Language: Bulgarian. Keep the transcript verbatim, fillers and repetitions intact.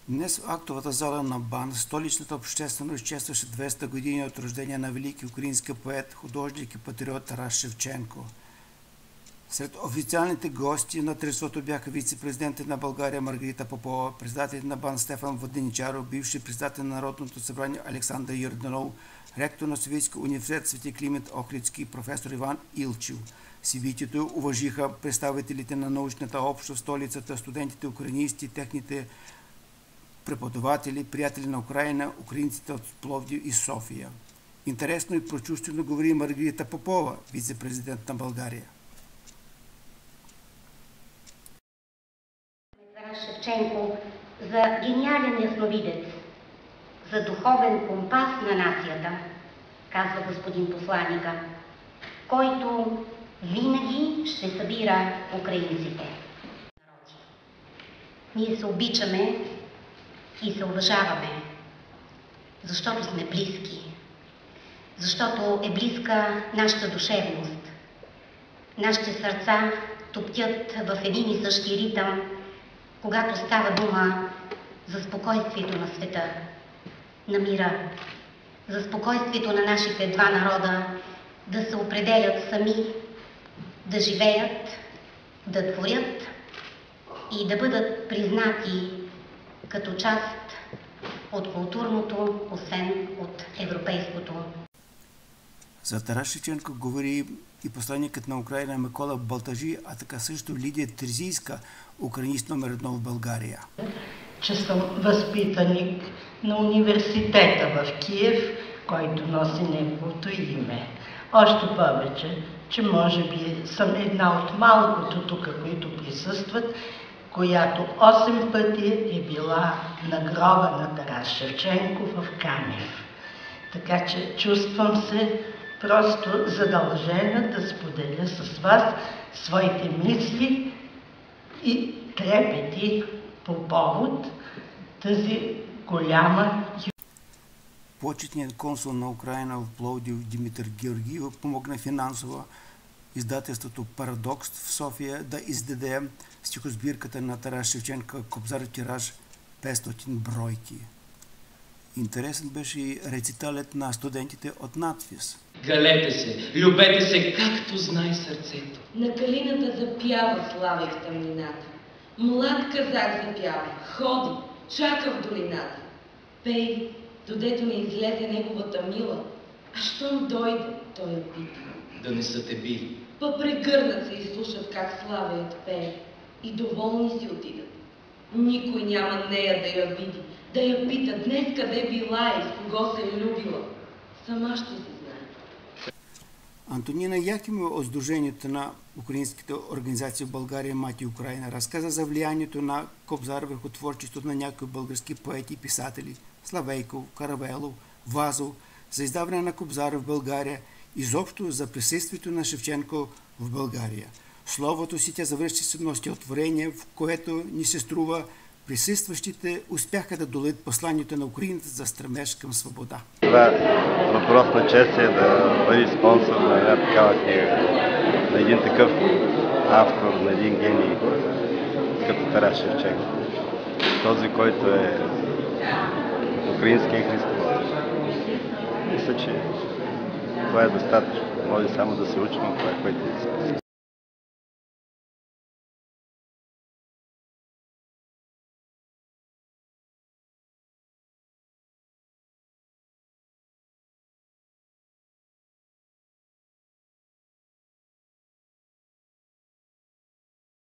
Днес в актовата зала на БАН столичната общественост честваше двеста години от рождения на велики украински поет, художник и патриот Тарас Шевченко. Сред официалните гости на тържеството бяха вице-президентът на България Маргарита Попова, председателят на БАН Стефан Воденичаров, бивши председател на Народното събрание Александър Йорданов, ректор на Софийския университет Свети Климент Охридски, професор Иван Илчев. Събитието уважиха представителите на научната общност в столицата, студентите украинисти, техните преподаватели, приятели на Украина, украинците от Пловдив и София. Интересно и прочувствено говори Маргарита Попова, вице-президент на България. Тарас Шевченко за гениален ясновидец, за духовен компас на нацията, казва господин посланика, който винаги ще събира украинците. Ние се обичаме и се уважаваме, защото сме близки, защото е близка нашата душевност. Нашите сърца топтят в един и същи ритъм, когато става дума за спокойствието на света, на мира, за спокойствието на нашите два народа да се определят сами, да живеят, да творят и да бъдат признати като част от културното, освен от европейското. За Тарас Шевченко говори и посланникът на Украина Микола Балтажи, а така също Лидия Терзийска, украинист номер едно в България. Че съм възпитаник на университета в Киев, който носи неговото име. Още повече, че може би съм една от малкото тук, които присъстват, която осем пъти е била на гроба на Тарас Шевченко в Канев. Така че чувствам се просто задължена да споделя с вас своите мисли и трепети по повод тази голяма. Почетният консул на Украина в Пловдив Димитър Георгиев помогна финансово издателството Парадокс в София да издаде стихосбирката на Тарас Шевченко Кобзар тираж петстотин бройки. Интересен беше и рециталът на студентите от надфис. Галете се, любете се, както знае сърцето. На калината запява слави в тъмнината. Млад казак запява, ходи, чака в долината. Пей, додето не излезе неговата мила. А щом дойде, той я пита. Да не са те били. Па прегърнат се и слушат как славият пее. И доволни си отидат. Никой няма нея да я види, да я пита днес къде била и с кого се е любила. Сама ще се знае. Антонина Якимова от Сдружението на украинските организации в България Мати Украина разказа за влиянието на Кобзар върху творчеството на някои български поети и писатели Славейков, Каравелов, Вазов, за издаване на Кобзар в България, изобщо за присъствието на Шевченко в България. Словото си тя завърши с едно стихотворение, в което ни се струва присъстващите успяха да долеят посланието на Украината за стремеж към свобода. Това въпрос на чест е да бъде спонсор на една такава книга, на един такъв автор, на един гений, като Тарас Шевченко. Този, който е украинския Христос. Мисля, че това е достатъчно. Може само да се учим от това, което е.